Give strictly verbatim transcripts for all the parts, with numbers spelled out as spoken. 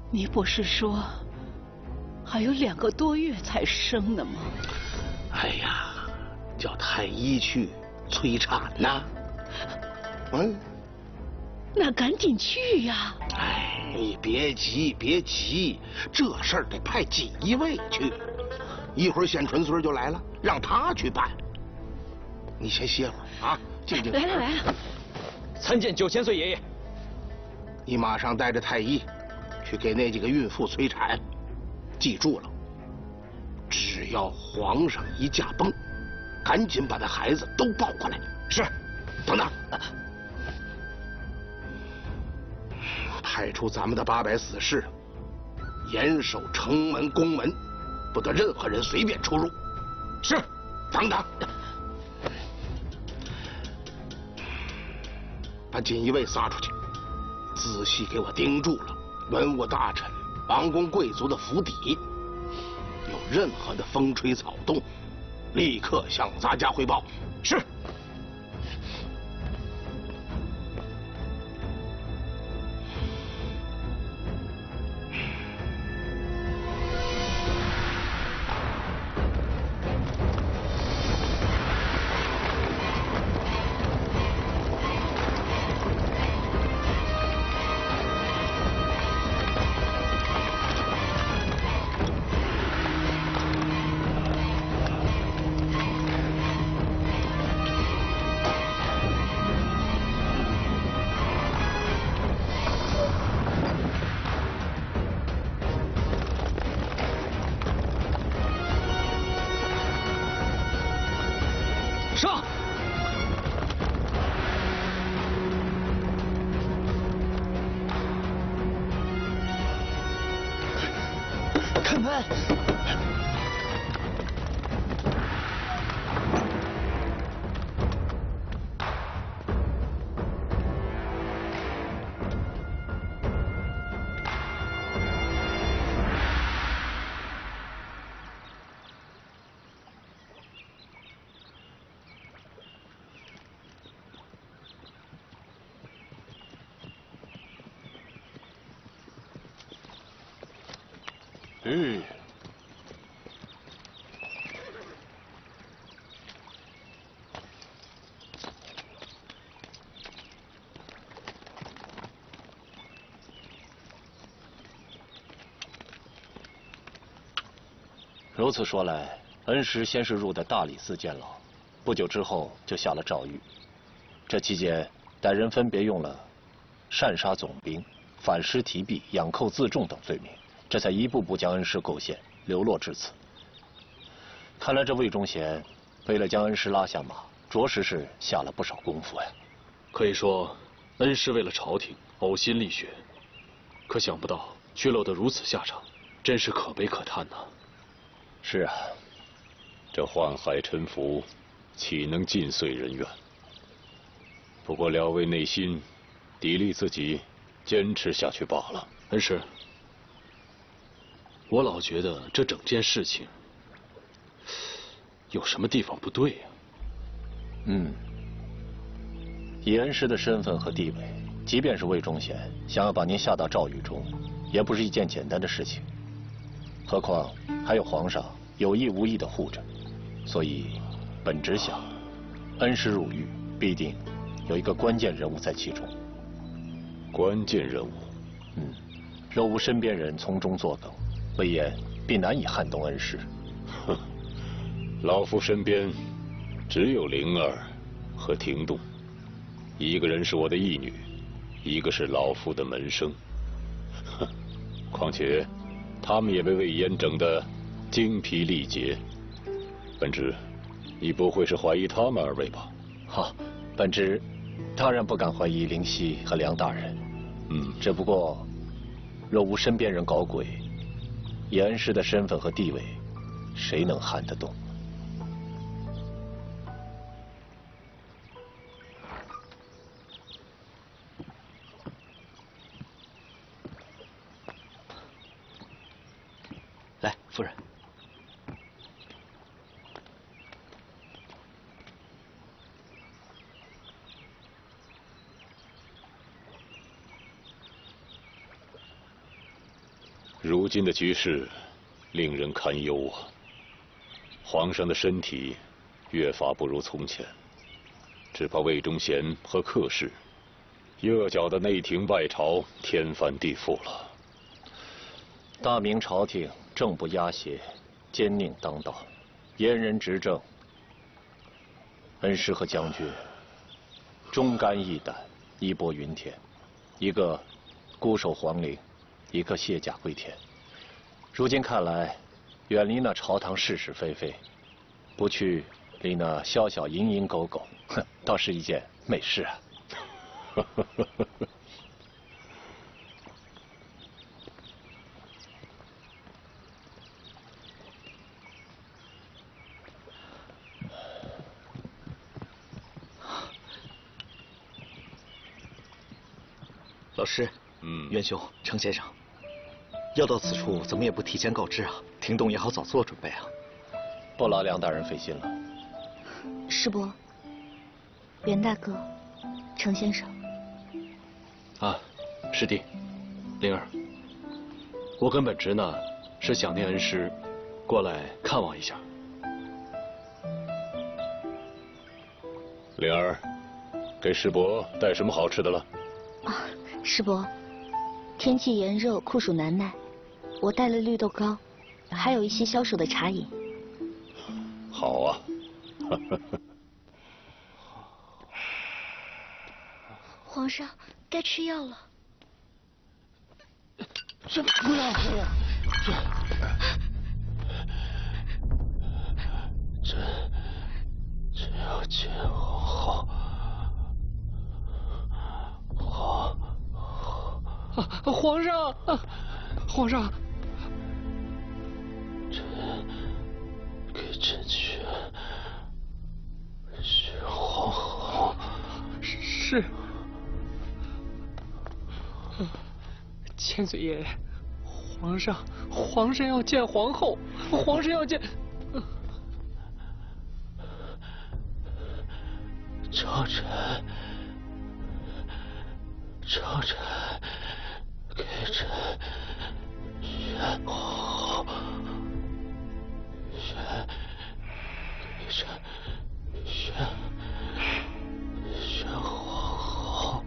你不是说还有两个多月才生呢吗？ 哎呀，叫太医去催产呐。嗯， 那赶紧去呀！ 哎，你别急，别急，这事儿得派锦衣卫去。一会儿显纯孙就来了，让他去办。你先歇会儿啊，静静。 来了来了， 参见九千岁爷爷。 你马上带着太医去给那几个孕妇催产，记住了，只要皇上一驾崩，赶紧把那孩子都抱过来。 是。 等等，派出咱们的八百死士，严守城门宫门，不得任何人随便出入。 是。 等等，把锦衣卫撒出去，仔细给我盯住了文武大臣、王公贵族的府邸，有任何的风吹草动，立刻向咱家汇报。 是。上！开门！ 嗯，如此说来，恩师先是入的大理寺监牢，不久之后就下了诏狱。这期间，歹人分别用了擅杀总兵、反尸提币、养寇自重等罪名，这才一步步将恩师构陷，流落至此。看来这魏忠贤为了将恩师拉下马，着实是下了不少功夫呀。 可以说，恩师为了朝廷呕心沥血，可想不到却落得如此下场，真是可悲可叹呐。 是啊，这宦海沉浮，岂能尽遂人愿？不过廖魏内心砥砺自己，坚持下去罢了。 恩师，我老觉得这整件事情有什么地方不对呀？ 嗯，以恩师的身份和地位，即便是魏忠贤想要把您下到诏狱中，也不是一件简单的事情。何况还有皇上有意无意的护着，所以本职想，恩师入狱必定有一个关键人物在其中。关键人物，嗯，若无身边人从中作梗，魏延必难以撼动恩师。 哼，老夫身边只有灵儿和庭动，一个人是我的义女，一个是老夫的门生。哼，况且他们也被魏延整得精疲力竭。本职，你不会是怀疑他们二位吧？ 好，本职当然不敢怀疑灵犀和梁大人。 嗯， 只不过，若无身边人搞鬼，以恩师的身份和地位，谁能撼得动？ 来，夫人。 如今的局势令人堪忧啊！皇上的身体越发不如从前，只怕魏忠贤和客氏又搅得内廷外朝天翻地覆了。 大明朝廷政不压邪，奸佞当道，阉人执政。恩师和将军忠肝义胆，义薄云天，一个固守皇陵，一个卸甲归田。如今看来，远离那朝堂是是非非，不去理那宵小蝇营狗苟，哼，倒是一件美事啊。 老师， 嗯， 元兄，程先生，要到此处，怎么也不提前告知啊？廷栋也好早做准备啊。 不劳梁大人费心了。 师伯，袁大哥，程先生。 啊，师弟，灵儿，我跟本侄呢是想念恩师，过来看望一下。 灵儿，给师伯带什么好吃的了？ 啊，师伯，天气炎热，酷暑难耐，我带了绿豆糕，还有一些消暑的茶饮。 好啊。 皇上，该吃药了。 这不要喝呀！这这这要见皇后。皇啊，皇上，啊，皇上， 朕给朕去寻皇后。 是。千岁爷爷，皇上，皇上要见皇后，皇上要见。 朝臣，朝臣给朕选皇后，选给朕选选皇后。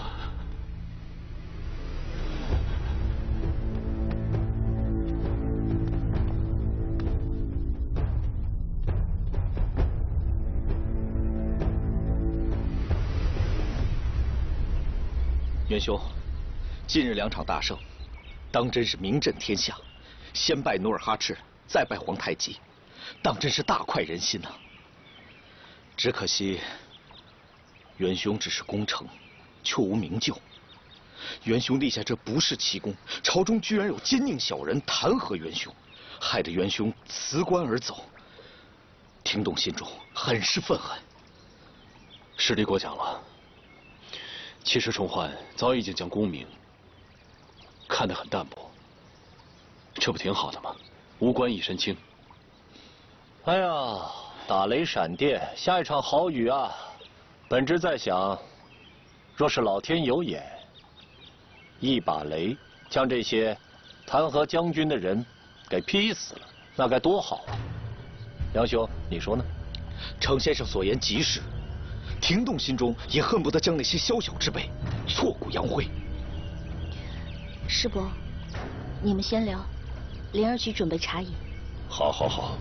元兄，近日两场大胜，当真是名震天下。先拜努尔哈赤，再拜皇太极，当真是大快人心呐、啊。只可惜，元兄只是功臣，却无名就。元兄立下这不世奇功，朝中居然有奸佞小人弹劾元兄，害得元兄辞官而走。廷栋心中很是愤恨。 师弟过奖了。其实崇焕早已经将功名看得很淡薄，这不挺好的吗？无官一身轻。 哎呀，打雷闪电，下一场好雨啊！本职在想，若是老天有眼，一把雷将这些弹劾将军的人给劈死了，那该多好啊！梁兄，你说呢？ 程先生所言极是。廷栋心中也恨不得将那些宵小之辈挫骨扬灰。 师伯，你们先聊，灵儿去准备茶饮。 好，好，好。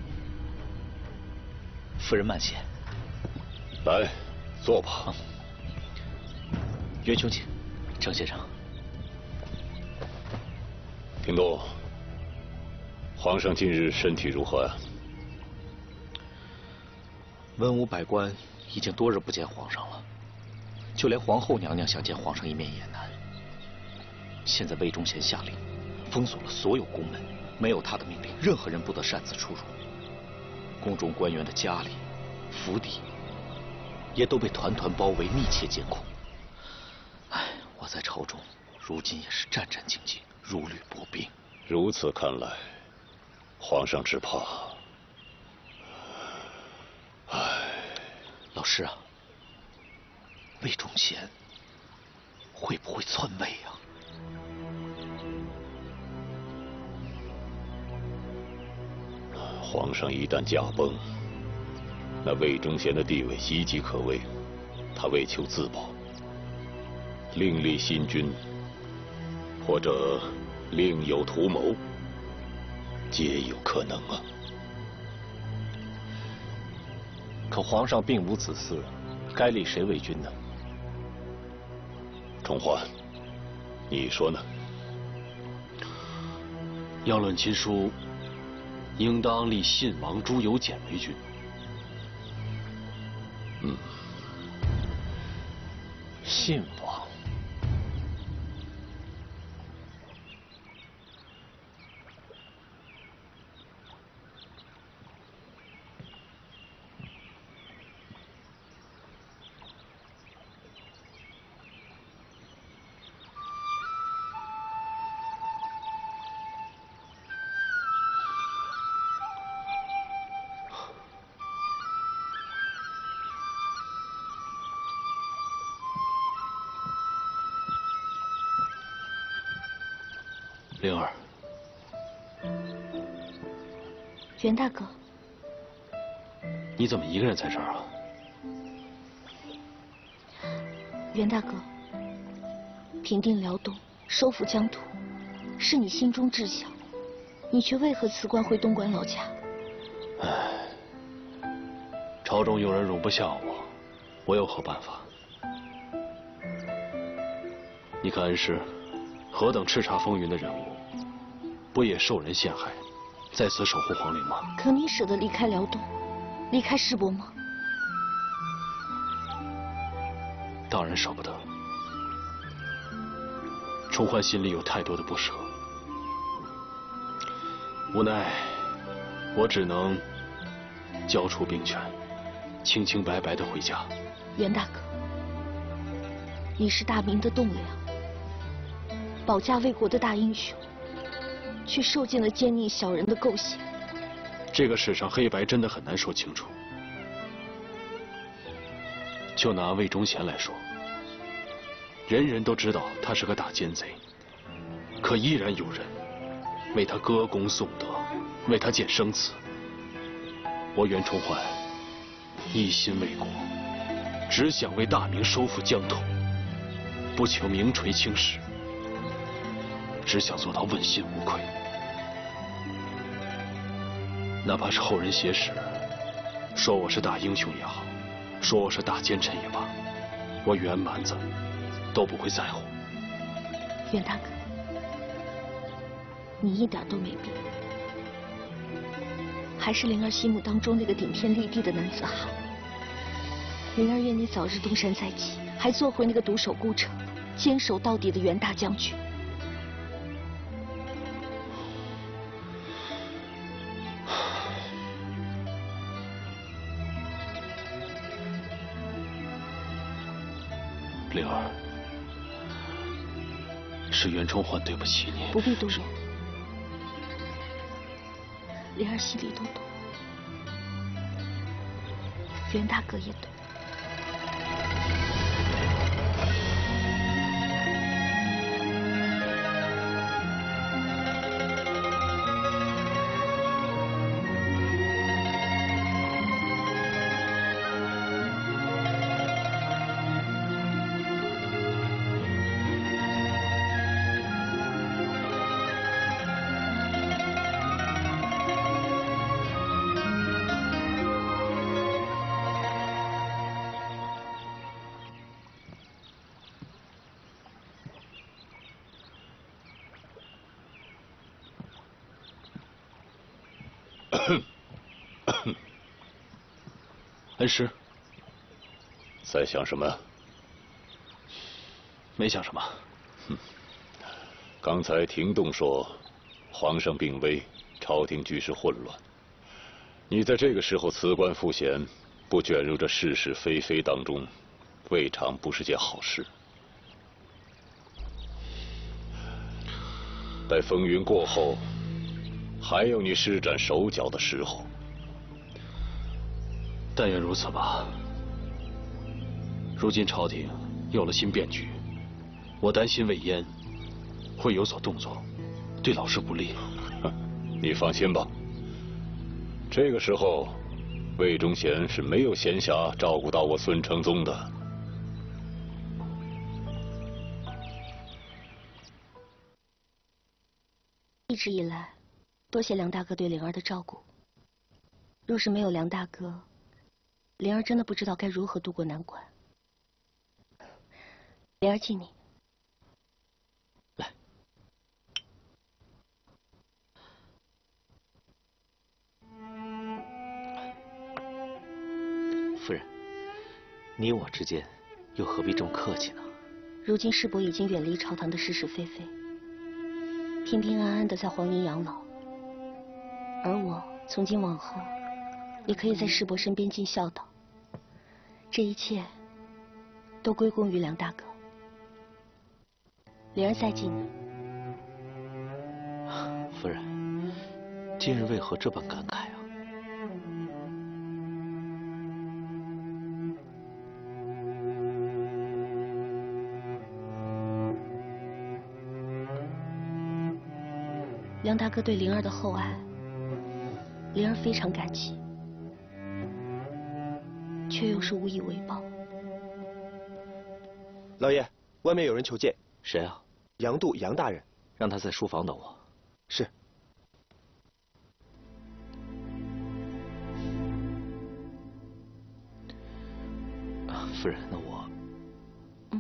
夫人慢些。 来，坐吧。 元兄请，程先生。 廷栋，皇上近日身体如何呀？ 文武百官已经多日不见皇上了，就连皇后娘娘想见皇上一面也难。现在魏忠贤下令封锁了所有宫门，没有他的命令，任何人不得擅自出入。宫中官员的家里、府邸也都被团团包围，密切监控。唉，我在朝中如今也是战战兢兢，如履薄冰。 如此看来，皇上只怕……唉， 老师啊，魏忠贤会不会篡位啊？ 皇上一旦驾崩，那魏忠贤的地位岌岌可危。他为求自保，另立新君，或者另有图谋，皆有可能啊。 可皇上并无子嗣，该立谁为君呢？ 崇焕，你说呢？ 要论亲疏，应当立信王朱由检为君。 嗯。 信王， 灵儿， 袁大哥， 你怎么一个人在这儿啊？ 袁大哥，平定辽东，收复疆土，是你心中志向，你却为何辞官回东莞老家？ 唉，朝中有人容不下我，我有何办法？你看恩师，何等叱咤风云的人物，不也受人陷害，在此守护皇陵吗？ 可你舍得离开辽东，离开师伯吗？ 当然舍不得。崇焕心里有太多的不舍，无奈我只能交出兵权，清清白白的回家。 袁大哥，你是大明的栋梁，保家卫国的大英雄，却受尽了奸佞小人的构陷。 这个世上黑白真的很难说清楚。就拿魏忠贤来说，人人都知道他是个大奸贼，可依然有人为他歌功颂德，为他建生祠。我袁崇焕一心为国，只想为大明收复疆土，不求名垂青史，只想做到问心无愧。哪怕是后人写史，说我是大英雄也好，说我是大奸臣也罢，我袁蛮子都不会在乎。 袁大哥，你一点都没变，还是灵儿心目当中那个顶天立地的男子汉。灵儿愿你早日东山再起，还做回那个独守孤城、坚守到底的袁大将军。 灵儿，是袁崇焕对不起你。 不必多言，灵儿心里都懂，袁大哥也懂。 恩师， 在想什么？ 没想什么。 哼，刚才廷栋说，皇上病危，朝廷局势混乱。你在这个时候辞官赋闲，不卷入这是是非非当中，未尝不是件好事。待风云过后，还有你施展手脚的时候。 但愿如此吧。如今朝廷有了新变局，我担心魏延会有所动作，对老师不利。 你放心吧， 这个时候，魏忠贤是没有闲暇照顾到我孙承宗的。 一直以来，多谢梁大哥对灵儿的照顾。若是没有梁大哥，灵儿真的不知道该如何度过难关。灵儿敬你。 来，夫人，你我之间又何必这么客气呢？ 如今世伯已经远离朝堂的是是非非，平平安安的在皇陵养老，而我从今往后也可以在世伯身边尽孝道。这一切都归功于梁大哥。灵儿再敬你。 夫人，今日为何这般感慨啊？ 梁大哥对灵儿的厚爱，灵儿非常感激，却又是无以为报。 老爷，外面有人求见。 谁啊？ 杨度杨大人。 让他在书房等我。 是。 啊，夫人，那我…… 嗯。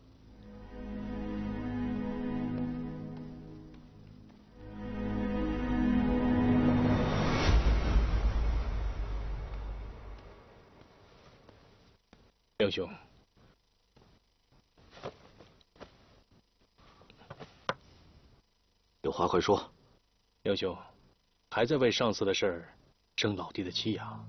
梁兄， 有话快说。 梁兄，还在为上次的事儿生老弟的气呀？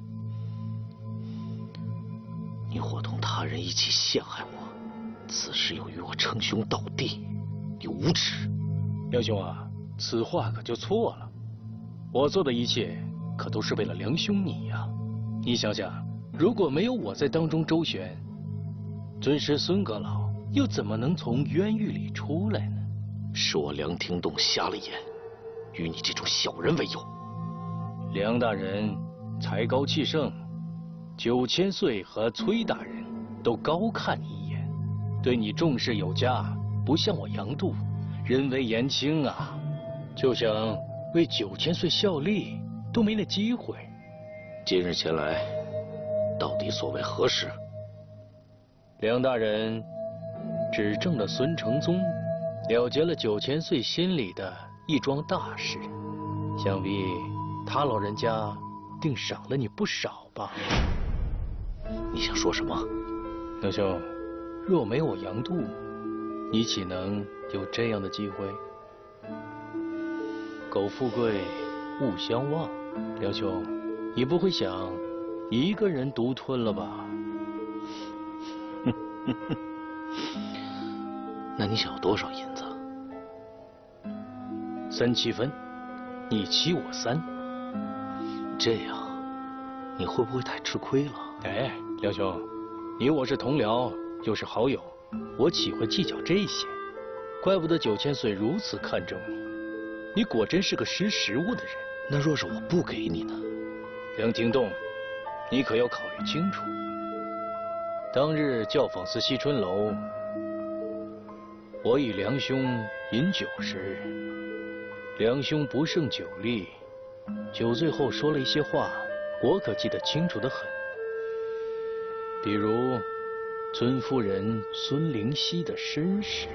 你伙同他人一起陷害我，此事又与我称兄道弟，你无耻！ 梁兄啊，此话可就错了。我做的一切可都是为了梁兄你呀。你想想，如果没有我在当中周旋，尊师孙阁老又怎么能从冤狱里出来呢？ 是我梁廷栋瞎了眼，与你这种小人为友。 梁大人才高气盛，九千岁和崔大人都高看你一眼，对你重视有加，不像我杨度，人微言轻啊，就想为九千岁效力都没那机会。 今日前来，到底所为何事？ 梁大人指证了孙承宗，了结了九千岁心里的一桩大事，想必他老人家定赏了你不少吧？ 你想说什么？ 梁兄，若没有我杨度，你岂能有这样的机会？苟富贵，勿相忘。梁兄，你不会想一个人独吞了吧？ 那你想要多少银子？ 三七分，你七我三。 这样，你会不会太吃亏了？ 哎，梁兄，你我是同僚，又是好友，我岂会计较这些？怪不得九千岁如此看重你，你果真是个识时务的人。 那若是我不给你呢？ 梁廷栋，你可要考虑清楚。当日教坊司西春楼，我与梁兄饮酒时，梁兄不胜酒力，酒醉后说了一些话，我可记得清楚得很。比如尊夫人孙灵溪的身世。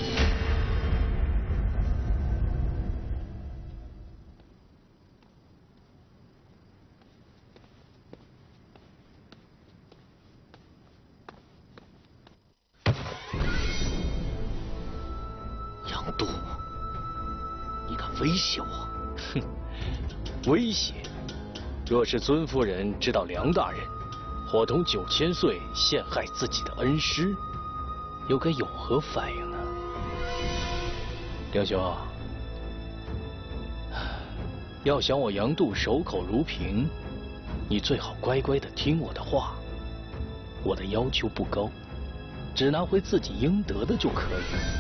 杨度，你敢威胁我？ 哼，威胁？若是尊夫人知道梁大人伙同九千岁陷害自己的恩师，又该有何反应呢？梁兄，要想我杨度守口如瓶，你最好乖乖的听我的话。我的要求不高，只拿回自己应得的就可以。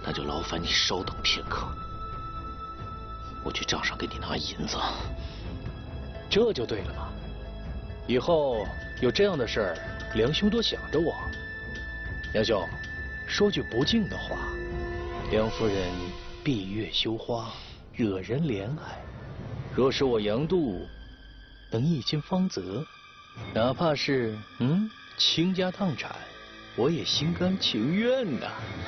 那就劳烦你稍等片刻，我去账上给你拿银子。 这就对了嘛。以后有这样的事儿，梁兄多想着我。梁兄，说句不敬的话，梁夫人闭月羞花，惹人怜爱。若是我杨度能一亲芳泽，哪怕是嗯倾家荡产，我也心甘情愿呐。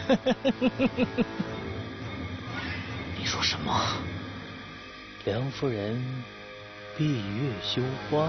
你说什么？ 梁夫人闭月羞花。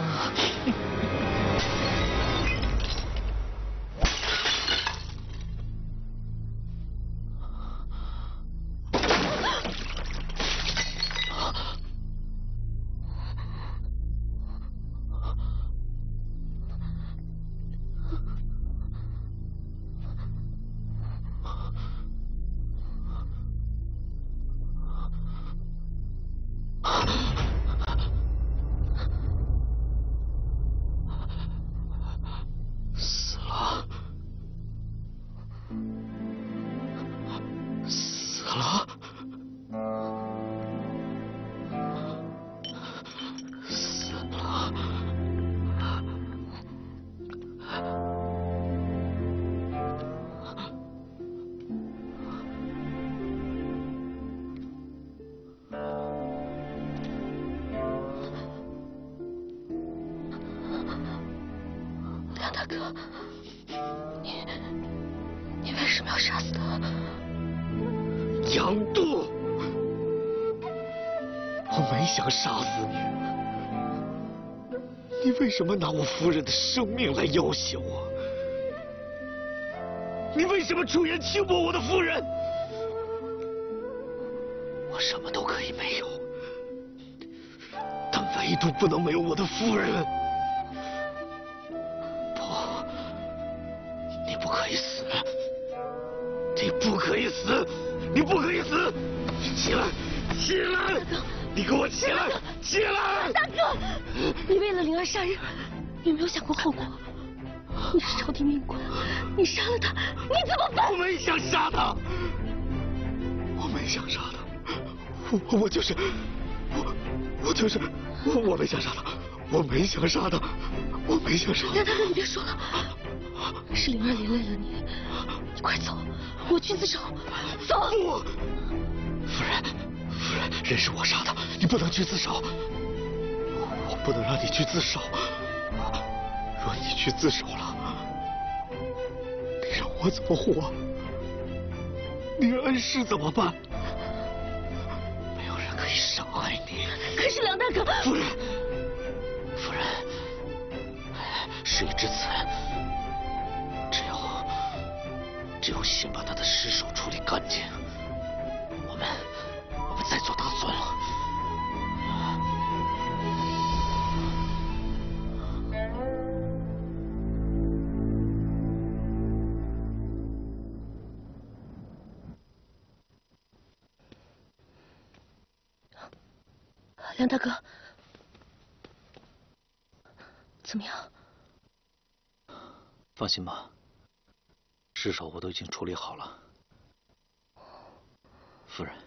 大哥，你你为什么要杀死他？ 杨度，我没想杀死你，你为什么拿我夫人的生命来要挟我？你为什么出言轻薄我的夫人？我什么都可以没有，但唯独不能没有我的夫人。你不可以死！你不可以死！起来，起来！你给我起来！起来！ 大哥，你为了灵儿杀人，你有没有想过后果？你是朝廷命官，你杀了他，你怎么办？ 我没想杀他，我没想杀他，我我就是我我就是我我没想杀他，我没想杀他，我没想杀他。 梁大哥，你别说了，是灵儿连累了你，你快走。我去自首，走！ 不，夫人，夫人，人是我杀的，你不能去自首。我不能让你去自首。若你去自首了，你让我怎么活？你的恩师怎么办？没有人可以伤害你。 可是梁大哥， 夫人，夫人，事已至此。只有先把他的尸首处理干净，我们我们再做打算了。 梁大哥，怎么样？ 放心吧。尸首我都已经处理好了，夫人，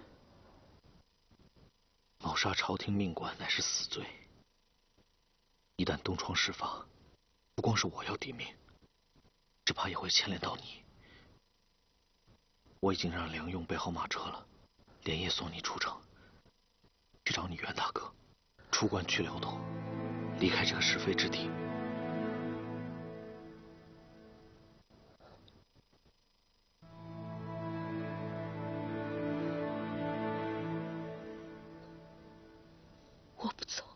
谋杀朝廷命官乃是死罪，一旦东窗事发，不光是我要抵命，只怕也会牵连到你。我已经让梁用备好马车了，连夜送你出城，去找你袁大哥，出关去流动，离开这个是非之地。 我不走，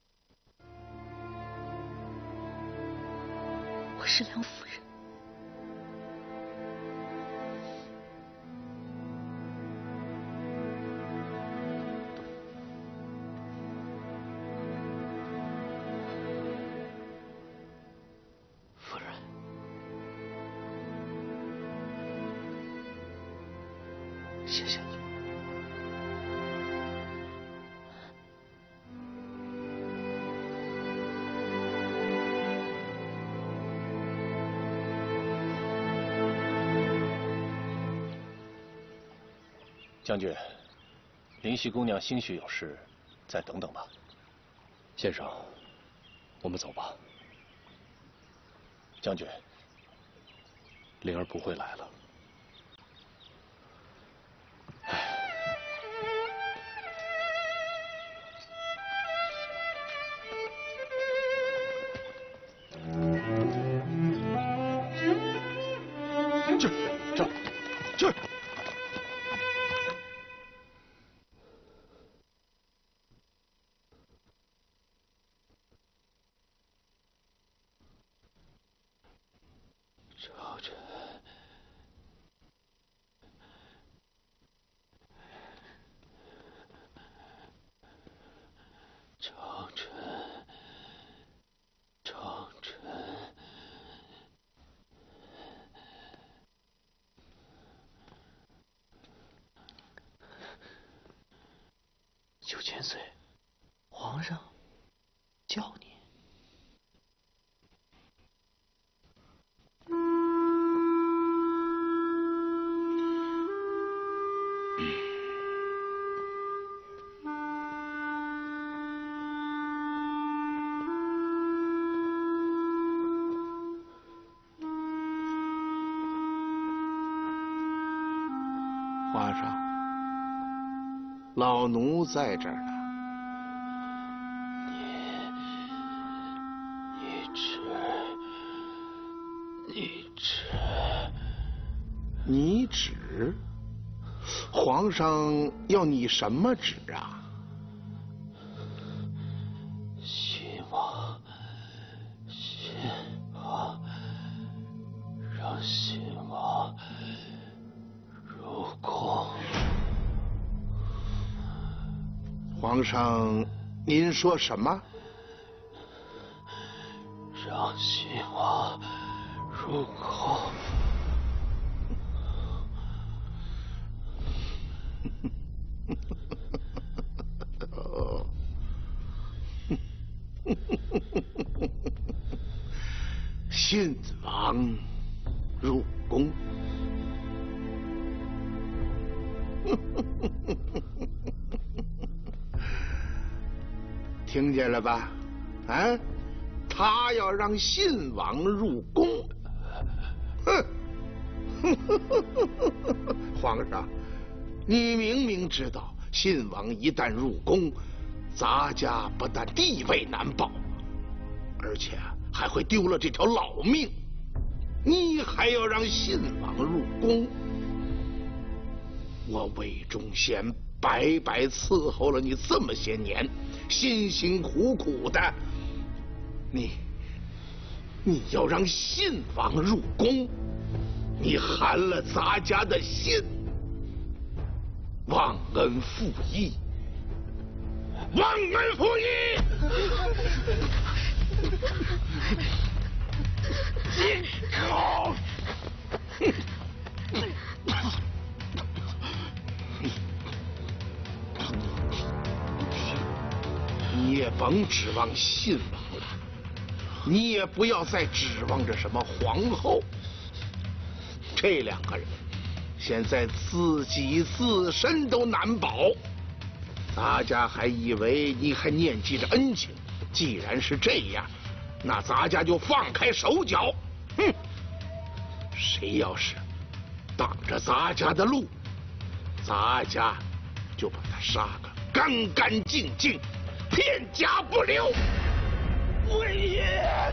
我是梁夫人。 夫人，谢谢你。 将军，灵犀姑娘兴许有事，再等等吧。 先生，我们走吧。 将军， 灵儿不会来了。 去，这，去。 朝臣，朝臣，朝臣。九千岁，皇上叫你。 皇上，老奴在这儿呢。 你旨，你旨， 你旨？皇上要你什么旨啊？ 希望，希望，让新王入宫。 皇上，您说什么？ 让新王入宫。 信王入宫。听见了吧？啊，他要让信王入宫。哼！皇上，你明明知道，信王一旦入宫，咱家不但地位难保，而且还会丢了这条老命。你还要让信王入宫？我魏忠贤白白伺候了你这么些年，辛辛苦苦的，你你要让信王入宫，你寒了咱家的心，忘恩负义，忘恩负义！进口！你也甭指望信王了，你也不要再指望着什么皇后。这两个人现在自己自身都难保，大家还以为你还念记着恩情。既然是这样，那咱家就放开手脚。哼！谁要是挡着咱家的路，咱家就把他杀个干干净净，片甲不留。魏爷。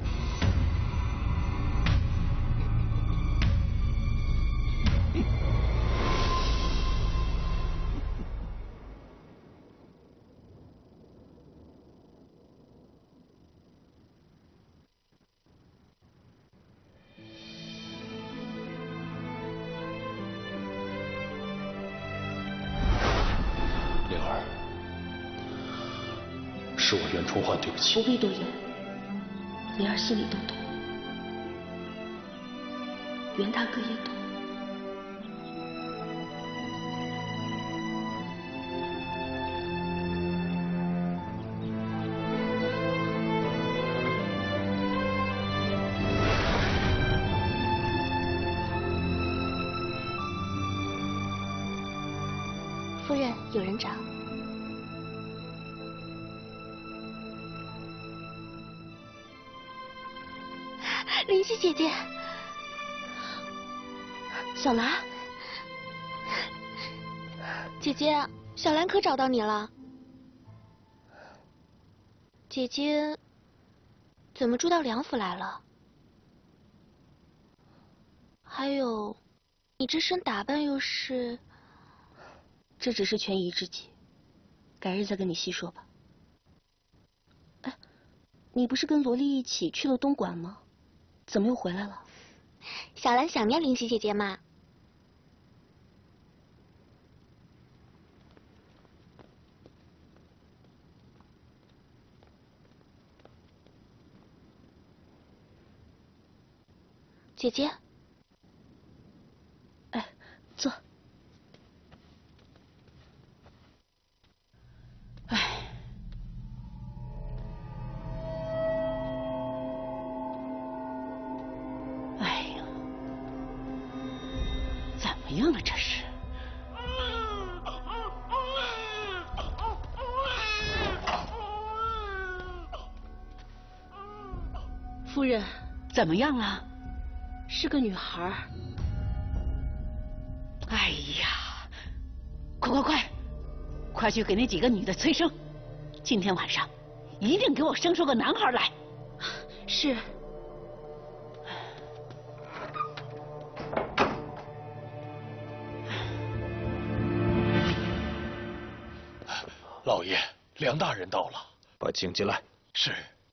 灵儿，是我袁崇焕对不起。 不必多言，灵儿心里都懂，袁大哥也懂。 夫人，有人找。灵犀姐姐，小兰，姐姐，小兰可找到你了。姐姐，怎么住到梁府来了？还有，你这身打扮又是……这只是权宜之计，改日再跟你细说吧。哎，你不是跟萝莉一起去了东莞吗？怎么又回来了？小兰想念灵犀姐姐嘛。姐姐，哎，坐。 哎，哎呀，怎么样了这是？夫人，怎么样了？是个女孩。哎呀，快快快，快去给那几个女的催生，今天晚上一定给我生出个男孩来。 是。 老爷，梁大人到了，把请进来。是。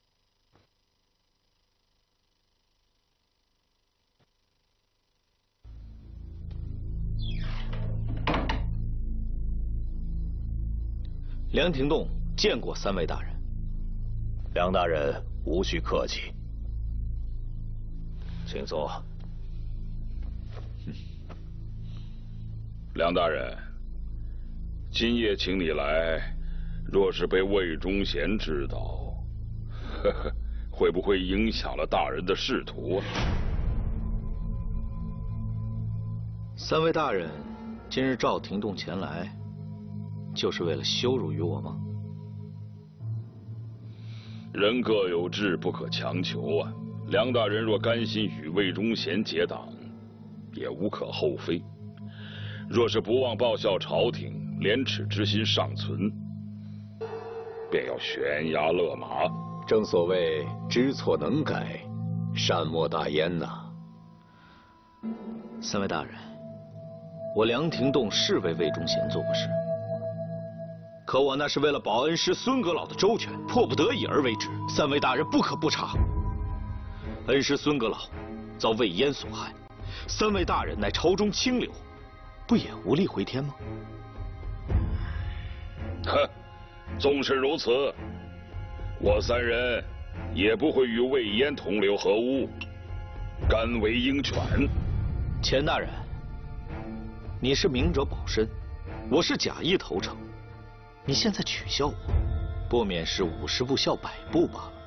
梁廷栋见过三位大人。 梁大人无需客气，请坐。 梁大人，今夜请你来，若是被魏忠贤知道，呵呵，会不会影响了大人的仕途啊？ 三位大人今日召廷栋前来，就是为了羞辱于我吗？ 人各有志，不可强求啊。梁大人若甘心与魏忠贤结党，也无可厚非。若是不忘报效朝廷，廉耻之心尚存，便要悬崖勒马。 正所谓知错能改，善莫大焉呐。 三位大人，我梁廷栋是为魏忠贤做过事，可我那是为了保恩师孙阁老的周全，迫不得已而为之。三位大人不可不察。恩师孙阁老遭魏燕所害，三位大人乃朝中清流，不也无力回天吗？ 哼，纵是如此，我三人也不会与魏燕同流合污，甘为鹰犬。 钱大人，你是明哲保身，我是假意投诚，你现在取笑我，不免是五十步笑百步罢了。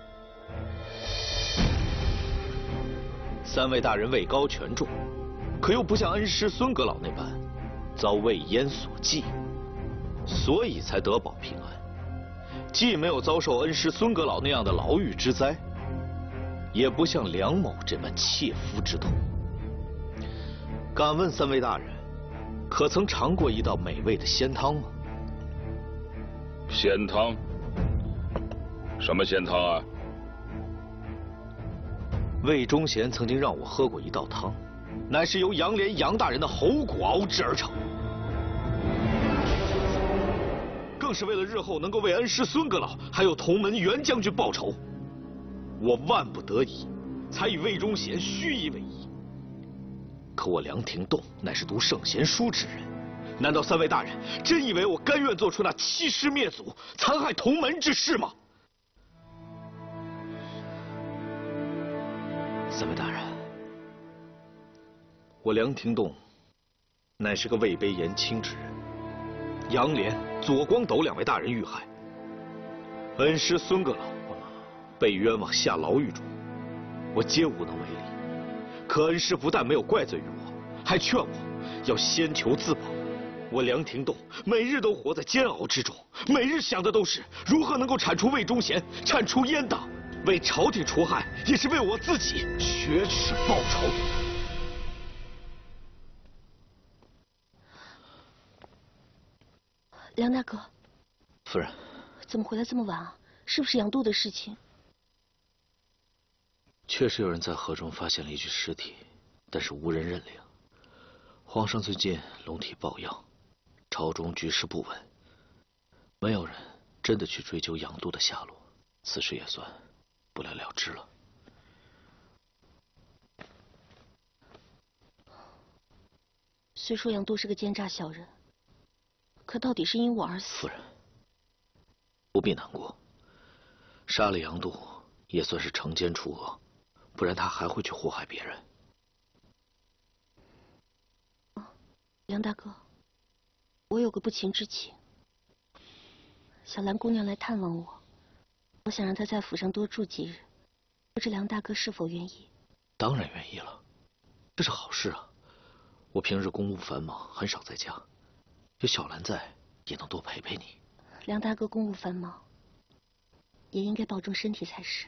三位大人位高权重，可又不像恩师孙阁老那般遭魏燕所忌，所以才得保平安，既没有遭受恩师孙阁老那样的牢狱之灾，也不像梁某这般切肤之痛。敢问三位大人，可曾尝过一道美味的鲜汤吗？ 鲜汤？什么鲜汤啊？ 魏忠贤曾经让我喝过一道汤，乃是由杨连杨大人的喉骨熬制而成，更是为了日后能够为恩师孙阁老还有同门袁将军报仇，我万不得已才与魏忠贤虚以委蛇。可我梁廷栋乃是读圣贤书之人，难道三位大人真以为我甘愿做出那欺师灭祖、残害同门之事吗？三位大人，我梁廷栋乃是个位卑言轻之人，杨连、左光斗两位大人遇害，恩师孙阁老被冤枉下牢狱中，我皆无能为力。可恩师不但没有怪罪于我，还劝我要先求自保， 我梁廷栋每日都活在煎熬之中，每日想的都是如何能够铲除魏忠贤，铲除阉党，为朝廷除害，也是为我自己雪耻报仇。 梁大哥， 夫人， 怎么回来这么晚啊？是不是杨度的事情？ 确实有人在河中发现了一具尸体，但是无人认领。皇上最近龙体抱恙，朝中局势不稳，没有人真的去追究杨度的下落，此事也算不了了之了。 虽说杨度是个奸诈小人，可到底是因我而死。 夫人，不必难过，杀了杨度也算是惩奸除恶，不然他还会去祸害别人。 梁大哥，我有个不情之请。小兰姑娘来探望我，我想让她在府上多住几日，不知梁大哥是否愿意？ 当然愿意了，这是好事啊。我平日公务繁忙，很少在家，有小兰在，也能多陪陪你。 梁大哥公务繁忙，也应该保重身体才是。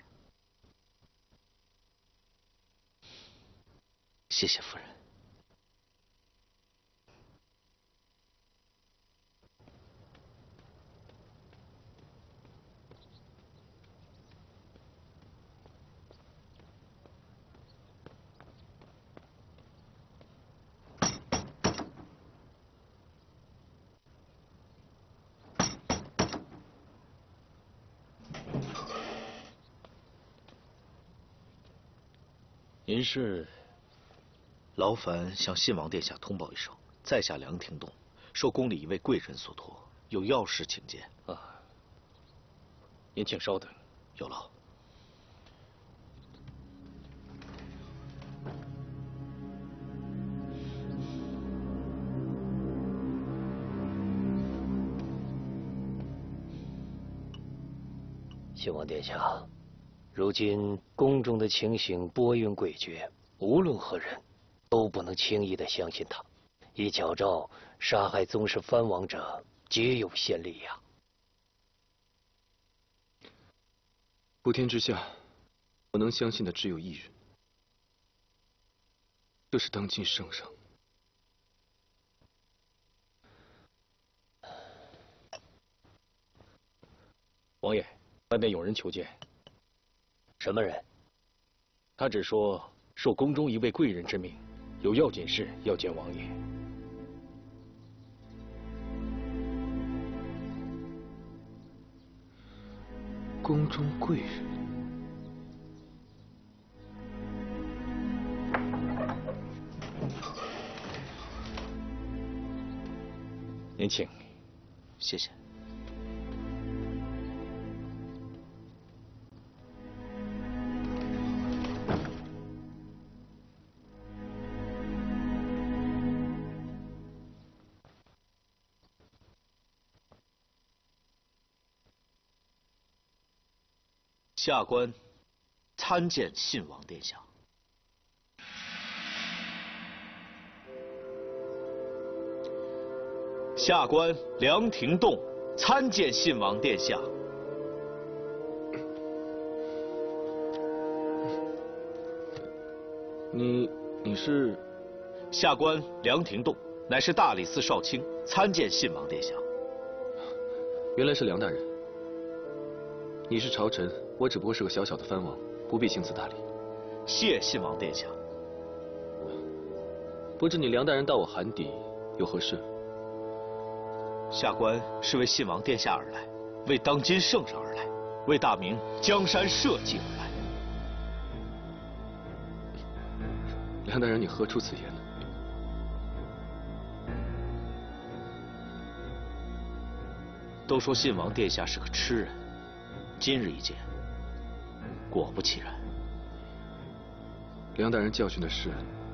谢谢夫人。 您是？ 劳烦向信王殿下通报一声，在下梁廷栋受宫里一位贵人所托，有要事请见。 啊，您请稍等。 有劳。 信王殿下，如今宫中的情形波云诡谲，无论何人都不能轻易的相信他。依矫诏，杀害宗室藩王者皆有先例呀。 普天之下，我能相信的只有一人，就是当今圣上。 王爷，外面有人求见。 什么人？ 他只说受宫中一位贵人之命，有要紧事要见王爷。 宫中贵人？ 您请。 谢谢。下官参见信王殿下。下官梁廷栋参见信王殿下。 你你是？ 下官梁廷栋乃是大理寺少卿，参见信王殿下。 原来是梁大人。你是朝臣，我只不过是个小小的藩王，不必行此大礼。 谢信王殿下。 不知你梁大人到我寒邸有何事？ 下官是为信王殿下而来，为当今圣上而来，为大明江山社稷而来。 梁大人，你何出此言呢？ 都说信王殿下是个痴人，今日一见，果不其然。 梁大人教训的是，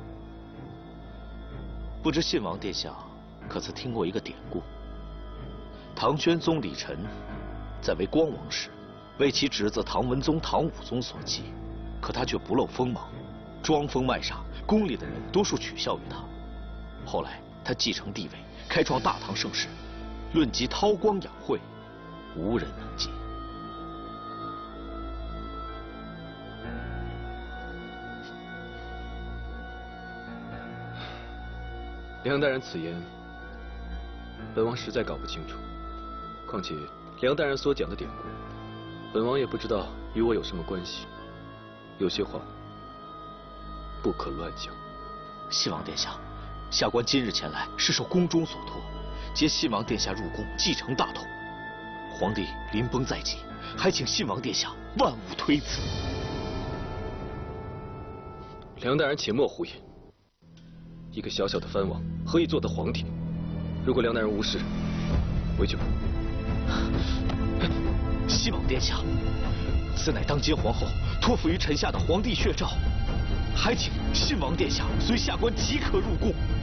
不知信王殿下可曾听过一个典故？唐宣宗李忱在为光王时，为其侄子唐文宗、唐武宗所忌，可他却不露锋芒，装疯卖傻，宫里的人多数取笑于他。后来他继承帝位，开创大唐盛世，论及韬光养晦，无人能及。 梁大人此言，本王实在搞不清楚。况且梁大人所讲的典故，本王也不知道与我有什么关系。有些话不可乱讲。 信王殿下，下官今日前来是受宫中所托，接信王殿下入宫继承大统。皇帝临崩在即，还请信王殿下万勿推辞。 梁大人且莫胡言。一个小小的藩王，何以做得皇帝？如果梁大人无事，回去吧。 信王殿下，此乃当今皇后托付于臣下的皇帝血诏，还请信王殿下随下官即可入宫。